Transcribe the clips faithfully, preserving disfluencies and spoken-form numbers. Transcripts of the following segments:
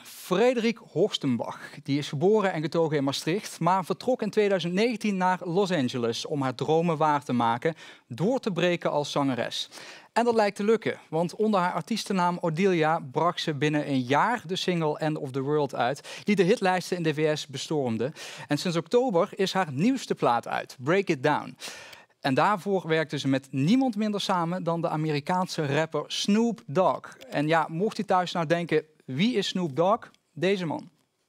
Frederik Horstenbach. Die is geboren en getogen in Maastricht, maar vertrok in tweeduizend negentien naar Los Angeles om haar dromen waar te maken, door te breken als zangeres. En dat lijkt te lukken, want onder haar artiestennaam Odilia bracht ze binnen een jaar de single End of the World uit, die de hitlijsten in de V S bestormde. En sinds oktober is haar nieuwste plaat uit, Break It Down. En daarvoor werkte ze met niemand minder samen dan de Amerikaanse rapper Snoop Dogg. En ja, mocht u thuis nou denken, wie is Snoop Dogg? Deze man.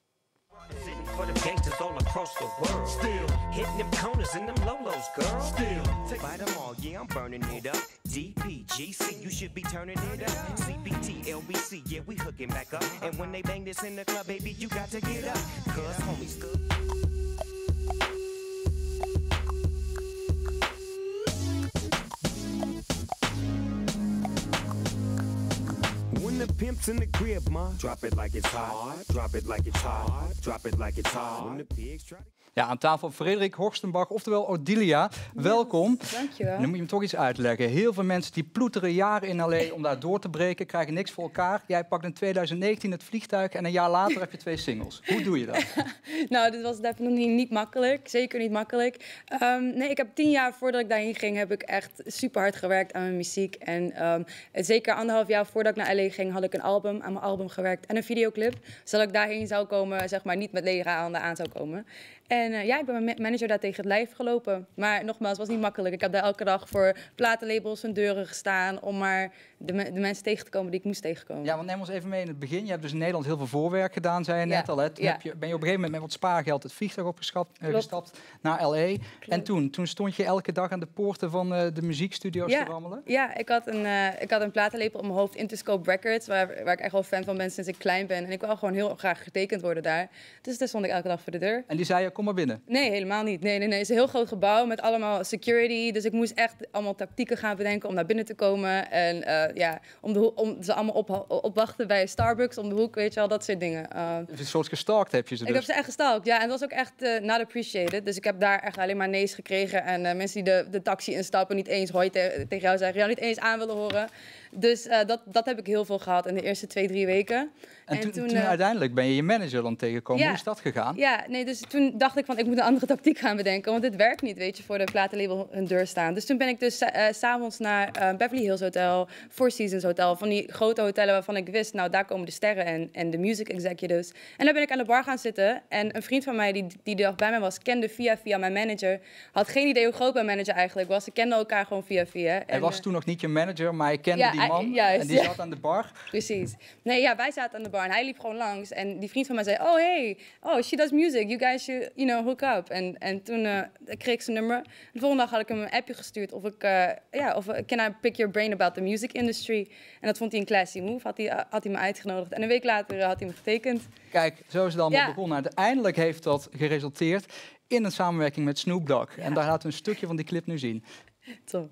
The pimps in the crib, ma. Drop it like it's hot. Drop it like it's hot. Drop it like it's hot. When the pigs try to... Ja, aan tafel Frederik Horstenbach, oftewel Odilia. Welkom. Dankjewel. En dan moet je me toch iets uitleggen. Heel veel mensen die ploeteren jaren in L A om daar door te breken, krijgen niks voor elkaar. Jij pakt in tweeduizend negentien het vliegtuig en een jaar later heb je twee singles. Hoe doe je dat? Nou, dit was definitely niet makkelijk. Zeker niet makkelijk. Um, nee, ik heb tien jaar voordat ik daarheen ging, heb ik echt super hard gewerkt aan mijn muziek. En um, zeker anderhalf jaar voordat ik naar L A ging, had ik een album, aan mijn album gewerkt en een videoclip. Zodat ik daarheen zou komen, zeg maar, niet met lege handen aan zou komen. En uh, ja, ik ben mijn manager daar tegen het lijf gelopen. Maar nogmaals, het was niet makkelijk. Ik heb daar elke dag voor platenlabels hun deuren gestaan om maar de, me de mensen tegen te komen die ik moest tegenkomen. Ja, want neem ons even mee in het begin. Je hebt dus in Nederland heel veel voorwerk gedaan, zei je net ja. al. Hè? Toen Ja. heb je, ben je op een gegeven moment met wat spaargeld het vliegtuig opgestapt uh, gestapt naar L A. Klopt. En toen, toen stond je elke dag aan de poorten van uh, de muziekstudio's ja. te rammelen? Ja, ik had een, uh, ik had een platenlabel op mijn hoofd, Interscope Records, waar, waar ik echt wel fan van ben sinds ik klein ben. En ik wou gewoon heel graag getekend worden daar. Dus daar stond ik elke dag voor de deur. En die zei je, kom maar binnen? Nee, helemaal niet. Nee, nee, nee. Het is een heel groot gebouw met allemaal security. Dus ik moest echt allemaal tactieken gaan bedenken om naar binnen te komen. En uh, ja, om, de om ze allemaal op, opwachten bij Starbucks om de hoek, weet je wel, dat soort dingen. Uh, een soort gestalkt heb je ze dus? Ik heb ze echt gestalkt, ja. En dat was ook echt uh, not appreciated. Dus ik heb daar echt alleen maar nee's gekregen. En uh, mensen die de, de taxi instappen, niet eens hoi te tegen jou zeggen, jou niet eens aan willen horen. Dus uh, dat, dat heb ik heel veel gehad in de eerste twee, drie weken. En, en toen, toen, toen uh, uiteindelijk ben je je manager dan tegengekomen. Ja, Hoe is dat gegaan? Ja, nee, dus toen dacht ik van ik moet een andere tactiek gaan bedenken. Want dit werkt niet, weet je, voor de platenlabel hun deur staan. Dus toen ben ik dus uh, s'avonds naar uh, Beverly Hills Hotel, Four Seasons Hotel. Van die grote hotellen waarvan ik wist, nou daar komen de sterren en, en de music executives. En daar ben ik aan de bar gaan zitten. En een vriend van mij die die dag bij mij was, kende via via mijn manager. Had geen idee hoe groot mijn manager eigenlijk was. Ze kenden elkaar gewoon via via. Hij en, was uh, toen nog niet je manager, maar je kende ja, die man. Juist, en die ja. zat aan de bar. Precies. Nee, ja, wij zaten aan de bar en hij liep gewoon langs. En die vriend van mij zei, oh hey, oh she does music, you guys should, you know, hook up. En, en toen uh, kreeg ik zijn nummer. De volgende dag had ik hem een appje gestuurd of ik, uh, ja, of uh, can I pick your brain about the music industry? En dat vond hij een classy move, had hij, uh, had hij me uitgenodigd. En een week later uh, had hij me getekend. Kijk, zo is het allemaal ja. begonnen. Uiteindelijk heeft dat geresulteerd in een samenwerking met Snoop Dogg. Ja. En daar laten we een stukje van die clip nu zien. Top.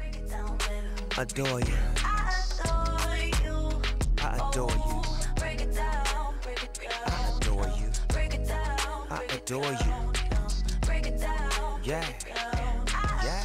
Adore you. I adore you. I adore you. I adore you. Yeah. Yeah.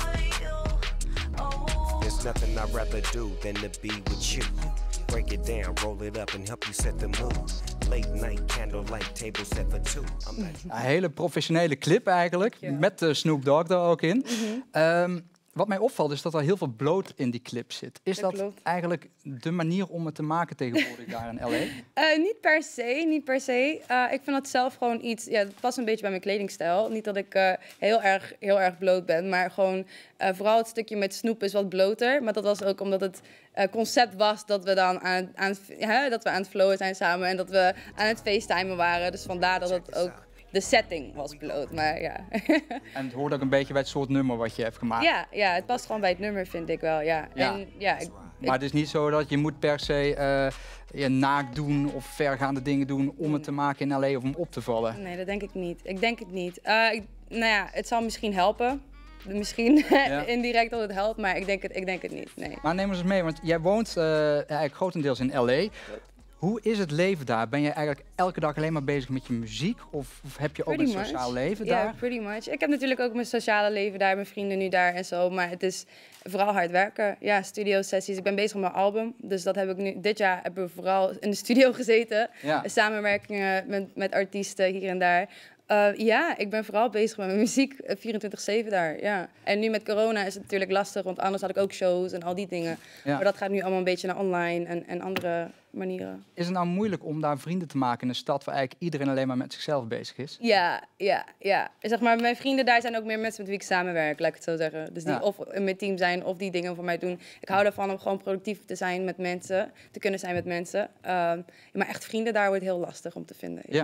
There's nothing I'd rather do than to be with you. Break it down, roll it up and help you set the mood. Late night candlelight table set for two. I'm like... Een hele professionele clip eigenlijk, Ja. met uh, Snoop Dogg er ook in. Mm-hmm. um, Wat mij opvalt is dat er heel veel bloot in die clip zit. Is dat, dat eigenlijk de manier om het te maken tegenwoordig daar in L A? Uh, niet per se, niet per se. Uh, ik vind dat zelf gewoon iets, ja, het past een beetje bij mijn kledingstijl. Niet dat ik uh, heel, erg, heel erg bloot ben, maar gewoon uh, vooral het stukje met Snoep is wat bloter. Maar dat was ook omdat het uh, concept was dat we dan aan, aan, hè, dat we aan het flowen zijn samen en dat we aan het facetimen waren. Dus vandaar dat het ook... De setting was bloot, maar ja. En het hoort ook een beetje bij het soort nummer wat je hebt gemaakt. Ja, ja, het past gewoon bij het nummer, vind ik wel, ja. ja. En, ja ik, maar het is niet zo dat je moet per se uh, je naakt doen of vergaande dingen doen om het te maken in L A of om op te vallen. Nee, dat denk ik niet. Ik denk het niet. Uh, ik, nou ja, het zal misschien helpen. Misschien ja. indirect dat het helpt, maar ik denk het, ik denk het niet, nee. Maar neem ons eens mee, want jij woont uh, eigenlijk grotendeels in L A. Hoe is het leven daar? Ben je eigenlijk elke dag alleen maar bezig met je muziek? Of, of heb je ook Pretty een sociaal much. leven Ja, daar? pretty much. Ik heb natuurlijk ook mijn sociale leven daar, mijn vrienden nu daar en zo. Maar het is vooral hard werken. Ja, studio-sessies. Ik ben bezig met mijn album. Dus dat heb ik nu. Dit jaar hebben we vooral in de studio gezeten. Ja. Samenwerkingen met, met artiesten hier en daar. Uh, ja, ik ben vooral bezig met mijn muziek uh, vierentwintig zeven daar, ja. En nu met corona is het natuurlijk lastig, want anders had ik ook shows en al die dingen. Ja. Maar dat gaat nu allemaal een beetje naar online en, en andere manieren. Is het nou moeilijk om daar vrienden te maken in een stad waar eigenlijk iedereen alleen maar met zichzelf bezig is? Ja, ja, ja. Zeg maar, mijn vrienden daar zijn ook meer mensen met wie ik samenwerk, laat ik het zo zeggen. Dus die Ja. of in mijn team zijn of die dingen voor mij doen. Ik hou ervan om gewoon productief te zijn met mensen, te kunnen zijn met mensen. Um, maar echt vrienden daar wordt heel lastig om te vinden. Ja.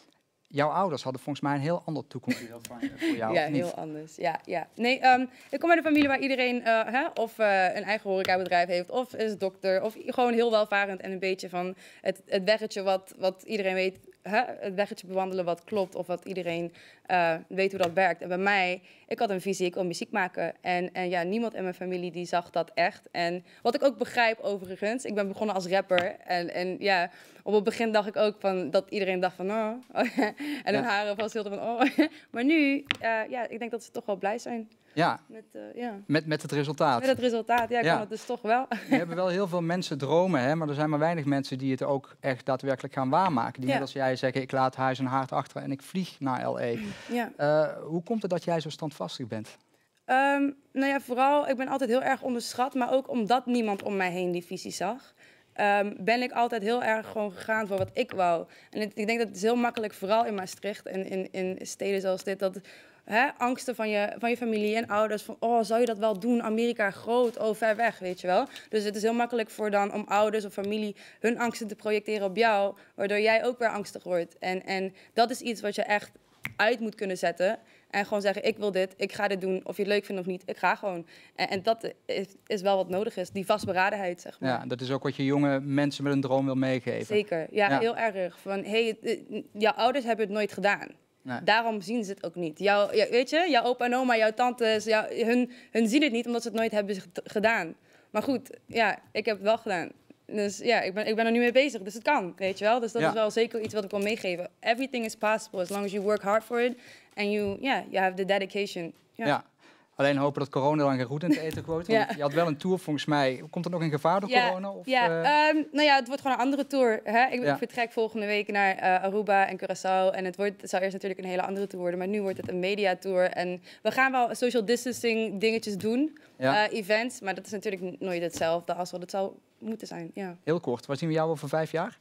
Jouw ouders hadden volgens mij een heel ander toekomstbeeld van je- voor jou, Ja, of niet? heel anders. Ja, ja. Nee, um, ik kom uit een familie waar iedereen uh, hè, of uh, een eigen horecabedrijf heeft, of is dokter, of gewoon heel welvarend en een beetje van het, het weggetje wat, wat iedereen weet, hè, het weggetje bewandelen wat klopt, of wat iedereen uh, weet hoe dat werkt. En bij mij, ik had een visie, ik wil muziek maken. En, en ja, niemand in mijn familie die zag dat echt. En wat ik ook begrijp overigens, ik ben begonnen als rapper. En, en ja, op het begin dacht ik ook van, dat iedereen dacht van, oh. En hun Ja. haren was heel van, oh. Maar nu, uh, ja, ik denk dat ze toch wel blij zijn Ja, met, uh, ja. met, met het resultaat. met het resultaat. Ja, ik Ja. kan het dus toch wel. We hebben wel heel veel mensen dromen, hè, maar er zijn maar weinig mensen die het ook echt daadwerkelijk gaan waarmaken. Die Ja. net als jij zeggen, ik laat huis en haard achter en ik vlieg naar L A. Ja. Uh, hoe komt het dat jij zo standvastig bent? Um, nou ja, vooral, ik ben altijd heel erg onderschat, maar ook omdat niemand om mij heen die visie zag. Um, ben ik altijd heel erg gewoon gegaan voor wat ik wou. En het, ik denk dat het is heel makkelijk, vooral in Maastricht en in, in steden zoals dit, dat hè, angsten van je, van je familie en ouders, van oh, zou je dat wel doen? Amerika groot, oh, ver weg, weet je wel. Dus het is heel makkelijk voor dan om ouders of familie hun angsten te projecteren op jou, waardoor jij ook weer angstig wordt. En, en dat is iets wat je echt uit moet kunnen zetten. En gewoon zeggen, ik wil dit, ik ga dit doen. Of je het leuk vindt of niet, ik ga gewoon. En, en dat is, is wel wat nodig is, die vastberadenheid, zeg maar. Ja, dat is ook wat je jonge mensen met een droom wil meegeven. Zeker, ja, Ja. heel erg. Van, hey, het- het- jouw ouders hebben het nooit gedaan. Nee. Daarom zien ze het ook niet. Jouw, ja, weet je, jouw opa en oma, jouw tantes, jouw, hun, hun zien het niet omdat ze het nooit hebben g- gedaan. Maar goed, ja, ik heb het wel gedaan. Dus ja, ik ben, ik ben er nu mee bezig, dus het kan, weet je wel. Dus dat Ja. is wel zeker iets wat ik wil meegeven. Everything is possible as long as you work hard for it. And you, yeah, you have the dedication. Ja. Ja. Alleen hopen dat corona dan geen goed in het eten gooit. Want Ja. je had wel een tour volgens mij. Komt er nog in gevaar door corona? Of, ja eh, ehm, nou ja, het wordt gewoon een andere tour. Hè? Ik, Ja. ik vertrek volgende week naar uh, Aruba en Curaçao. En het, wordt, het zou eerst natuurlijk een hele andere tour worden. Maar nu wordt het een mediatour. En we gaan wel social distancing dingetjes doen. Ja. Uh, events. Maar dat is natuurlijk nooit hetzelfde als wat het zou moeten zijn. Ja, Heel kort, waar zien we jou over vijf jaar?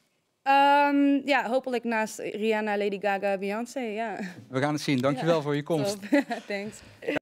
Ehm, ja hopelijk naast Rihanna, Lady Gaga, Beyoncé. Ja. We gaan het zien. Dankjewel Ja. voor je komst. Top. Thanks.